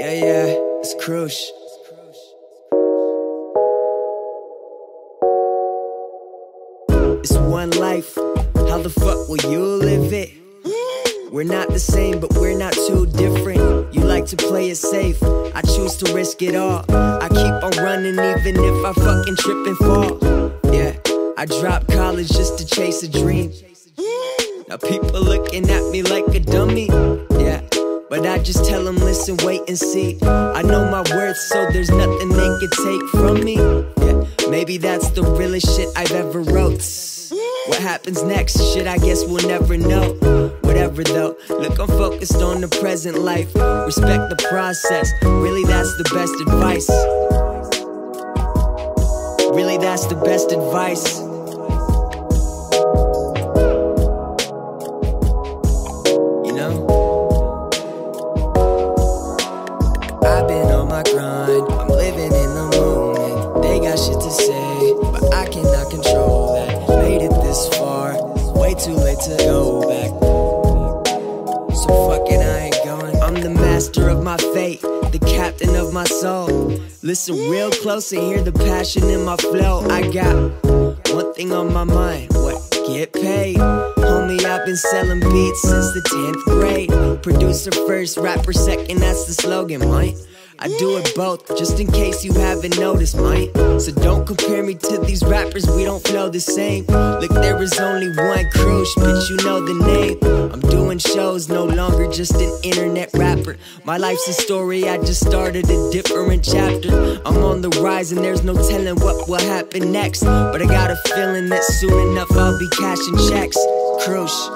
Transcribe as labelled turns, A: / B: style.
A: Yeah, it's Krush. It's one life, how the fuck will you live it? We're not the same, but we're not too different. You like to play it safe, I choose to risk it all. I keep on running even if I fucking trip and fall. Yeah, I dropped college just to chase a dream. Now people looking at me like a dummy. Yeah, but I just tell them, listen, wait and see. I know my worth, so there's nothing they could take from me. Yeah, maybe that's the realest shit I've ever wrote. What happens next? Shit, I guess we'll never know. Whatever though, look, I'm focused on the present life. Respect the process, really that's the best advice. Really that's the best advice. You know? I've been on my grind, I'm living in the moment. They got shit to say, but I cannot control that. Made it this far, way too late to go back. So fuck it, I ain't going. I'm the master of my fate, the captain of my soul. Listen real close and hear the passion in my flow. I got one thing on my mind, what? Get paid. Homie, I've been selling beats since the 10th grade. Producer first, rapper second, that's the slogan, mate. I do it both, just in case you haven't noticed, mate. So don't compare me to these rappers, we don't flow the same. Look, there is only one Krush, bitch, you know the name. I'm doing shows, no longer just an internet rapper. My life's a story, I just started a different chapter. I'm on the rise and there's no telling what will happen next. But I got a feeling that soon enough I'll be cashing checks. Krush.